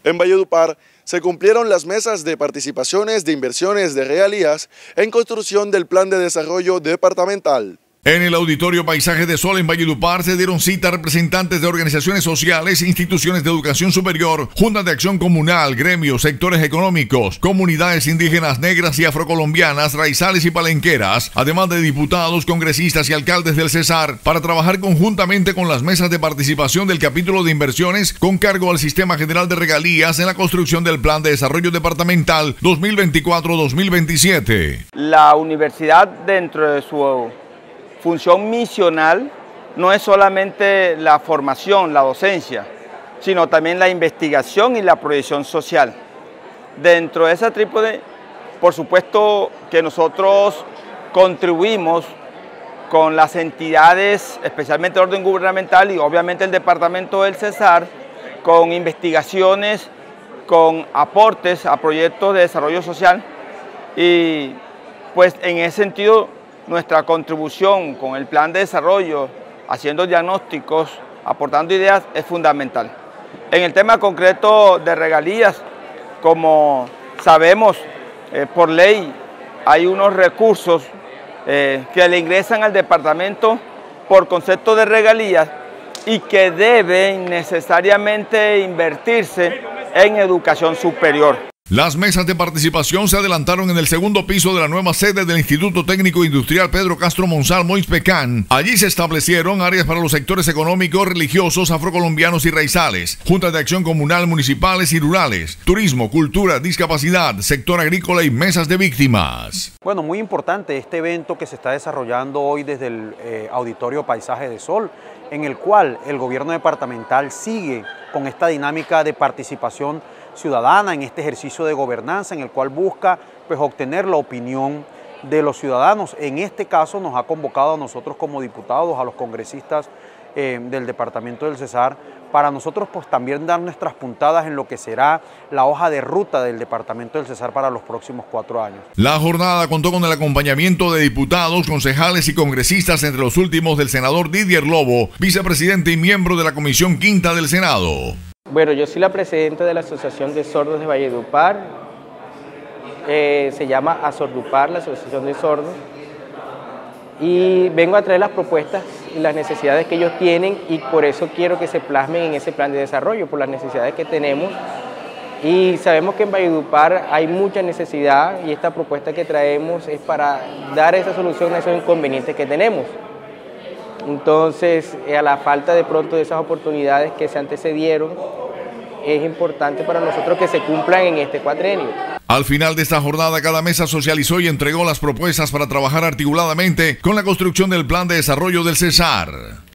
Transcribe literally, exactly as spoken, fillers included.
En Valledupar se cumplieron las mesas de participaciones de inversiones de regalías en construcción del Plan de Desarrollo Departamental. En el Auditorio Paisaje de Sol en Valledupar se dieron cita representantes de organizaciones sociales, instituciones de educación superior, juntas de acción comunal, gremios, sectores económicos, comunidades indígenas negras y afrocolombianas, raizales y palenqueras, además de diputados, congresistas y alcaldes del Cesar, para trabajar conjuntamente con las mesas de participación del capítulo de inversiones con cargo al Sistema General de Regalías en la construcción del Plan de Desarrollo Departamental dos mil veinticuatro a dos mil veintisiete. La universidad, dentro de su función misional, no es solamente la formación, la docencia, sino también la investigación y la proyección social. Dentro de esa trípode, por supuesto que nosotros contribuimos con las entidades, especialmente de orden gubernamental y obviamente el departamento del Cesar, con investigaciones, con aportes a proyectos de desarrollo social, y pues en ese sentido nuestra contribución con el plan de desarrollo, haciendo diagnósticos, aportando ideas, es fundamental. En el tema concreto de regalías, como sabemos, eh, por ley hay unos recursos eh, que le ingresan al departamento por concepto de regalías y que deben necesariamente invertirse en educación superior. Las mesas de participación se adelantaron en el segundo piso de la nueva sede del Instituto Técnico Industrial Pedro Castro Monzal Moispecán. Allí se establecieron áreas para los sectores económicos, religiosos, afrocolombianos y raizales, juntas de acción comunal, municipales y rurales, turismo, cultura, discapacidad, sector agrícola y mesas de víctimas. Bueno, muy importante este evento que se está desarrollando hoy desde el eh, Auditorio Paisaje de Sol, en el cual el gobierno departamental sigue con esta dinámica de participación ciudadana en este ejercicio de gobernanza, en el cual busca pues, obtener la opinión de los ciudadanos. En este caso nos ha convocado a nosotros como diputados, a los congresistas eh, del departamento del Cesar, para nosotros pues, también dar nuestras puntadas en lo que será la hoja de ruta del departamento del Cesar para los próximos cuatro años. La jornada contó con el acompañamiento de diputados, concejales y congresistas, entre los últimos del senador Didier Lobo, vicepresidente y miembro de la Comisión Quinta del Senado. Bueno, yo soy la presidenta de la Asociación de Sordos de Valledupar, eh, se llama Asordupar, la Asociación de Sordos, y vengo a traer las propuestas y las necesidades que ellos tienen, y por eso quiero que se plasmen en ese plan de desarrollo, por las necesidades que tenemos, y sabemos que en Valledupar hay mucha necesidad, y esta propuesta que traemos es para dar esa solución a esos inconvenientes que tenemos. Entonces, a la falta de pronto de esas oportunidades que se antecedieron, es importante para nosotros que se cumplan en este cuatrenio. Al final de esta jornada, cada mesa socializó y entregó las propuestas para trabajar articuladamente con la construcción del Plan de Desarrollo del Cesar.